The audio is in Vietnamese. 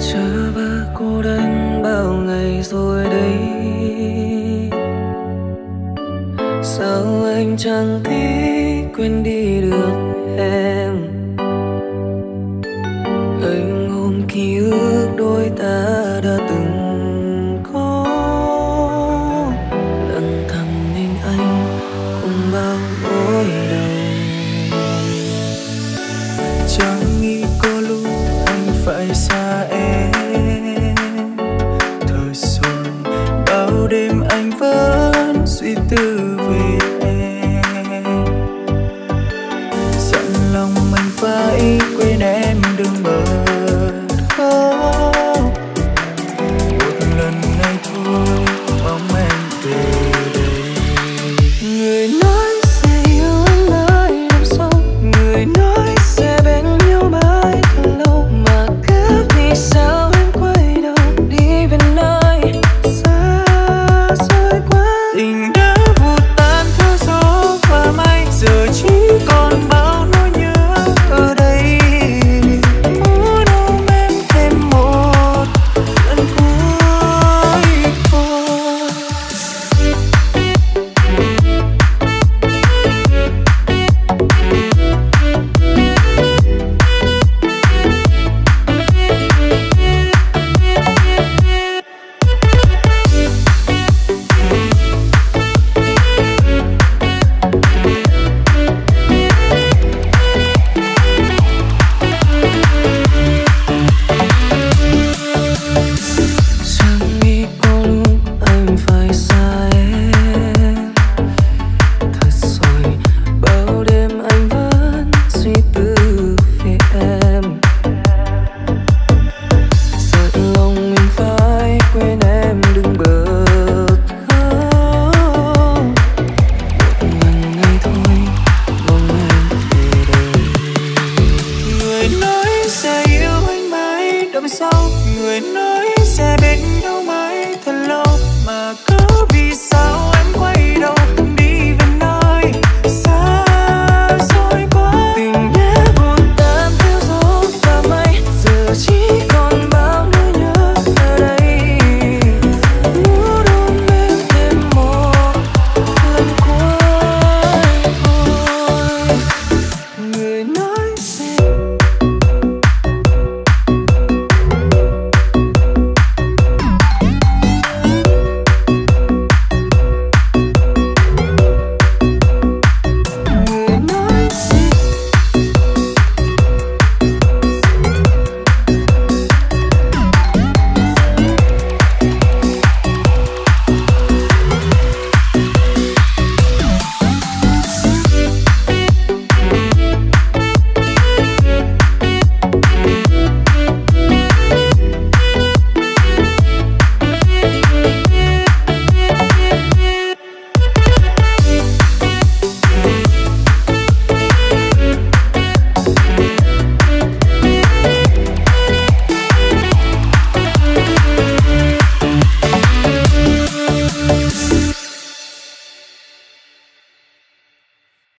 chờ ba cô đơn bao ngày rồi đây, sao anh chẳng thể quên đi được em. Anh ôm ký ức đôi ta đã từng có, lặng thầm bên anh cùng bao nỗi đau. Chẳng nghĩ có lúc anh phải xa em, thời rồi bao đêm anh vẫn suy tư về em. Dặn lòng mình phải quên em đừng bật khóc, một lần ngày thôi mong em về đây. Người nói sẽ yêu anh mãi năm sau, người nói sẽ bên nhau mãi thật lâu, mà cứ vì sao em quay đầu đi bên nơi xa xôi quá. Tình đã vụt tan theo gió và mây, giờ chỉ còn bao nỗi nhớ ở đây. Muốn ôm em thêm một lần cuối thôi. Chẳng nghĩ có lúc anh phải xa em, thật rồi bao đêm anh vẫn suy tư về em. Giận lòng mình phải quên em đừng bật khóc, một lần ngày thôi mong em về đây. Người nói sẽ yêu anh mãi đằng sau, người nói sẽ bên nhau